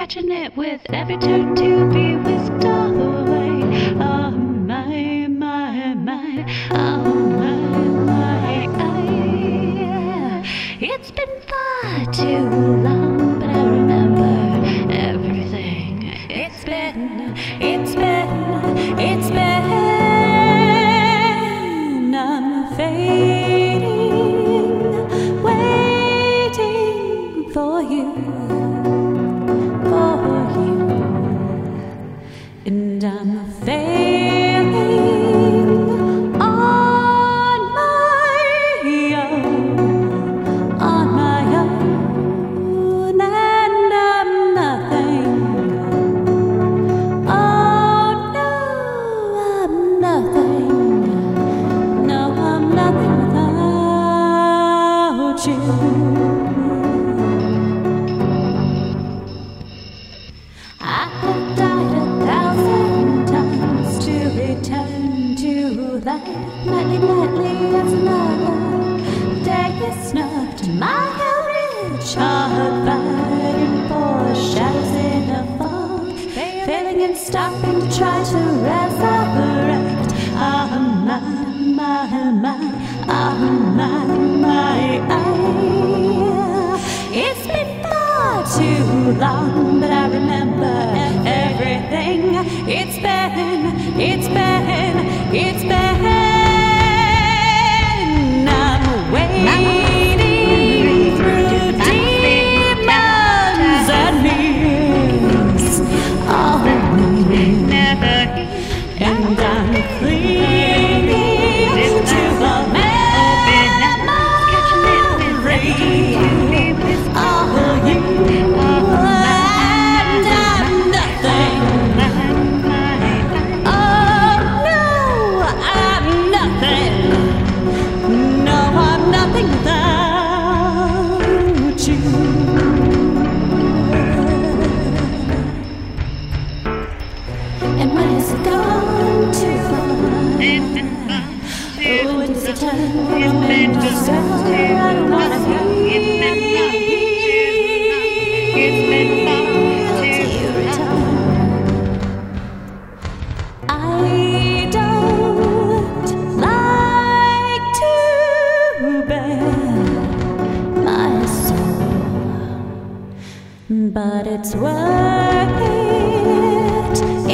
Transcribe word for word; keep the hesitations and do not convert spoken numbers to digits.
catching it with every turn to be whisked away. Oh my, my, my, oh my, my, I. It's been far too long, but I remember everything. It's been, it's been, it's been. I'm fading, waiting for you, for you, and I'm failing on my own, on my own, and I'm nothing. Oh no, I'm nothing. No, I'm nothing without you. I have died a thousand times to return to life. Nightly, nightly as another day is snuffed. My courage hard fighting for shadows in a fog, failing and stopping to try to resurrect. Ah, my, my, my, ah, my, my, I. It's been far too long, but I remember everything. It's been, it's been, it's been. I'm wading through demons and means. Oh, and I'm clinging to the memory of you. And I'm nothing. Oh no, I'm nothing. No, I'm nothing without you. And when it's gone too far, when does it turn? When does it turn? I don't wanna be till you return. I don't like to bare my soul, but it's worth it.